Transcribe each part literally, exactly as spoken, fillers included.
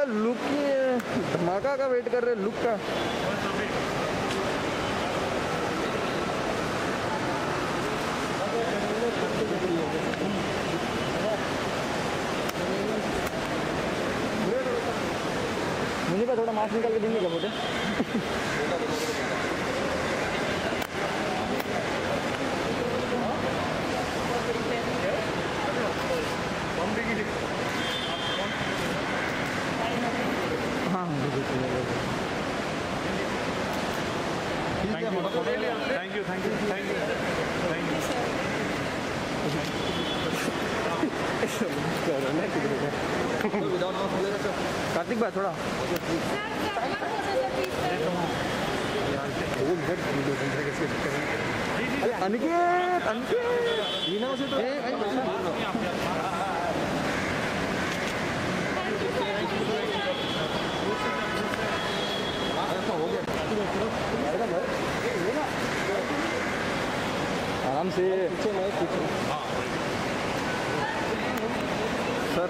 Look की धमाका का वेट कर रहे लुक का। मुझे क्या थोड़ा मास्क निकाल के देंगे क्या मुझे? हाँ thank you thank you thank you thank you. Kartik भाई थोड़ा अनिकेत अनिकेत आराम से सर।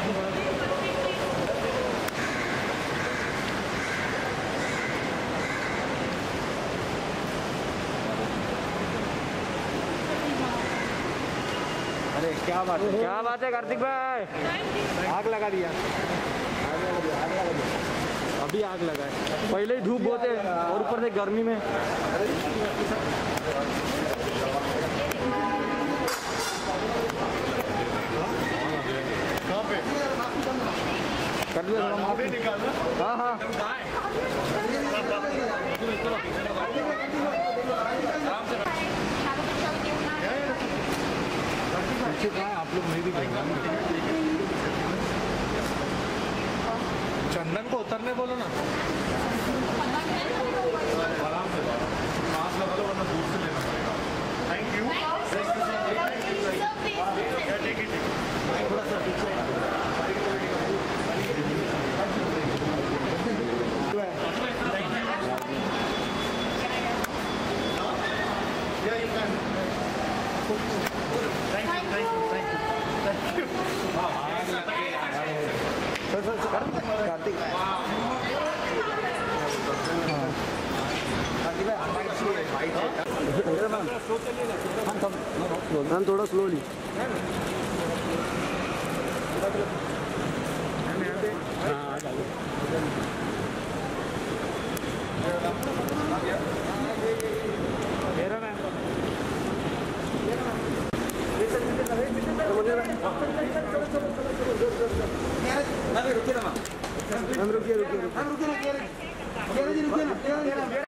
अरे क्या बात है, क्या बात है कार्तिक भाई, आग लगा दिया। अभी आग लगा है, पहले ही धूप बहुत है और ऊपर से गर्मी में। कर दिया हाँ हाँ आप लोग नहीं भी चंदन को उतरने बोलो ना। आराम से मास्क लगा लो वरना दूर से लेना पड़ेगा। Thank you. थोड़ा सा कार्तिक मैम थोड़ा स्लोली। रुकिए रुकिए रुकिए रुकिए रुकिए रुकिए रुकिए रुकिए।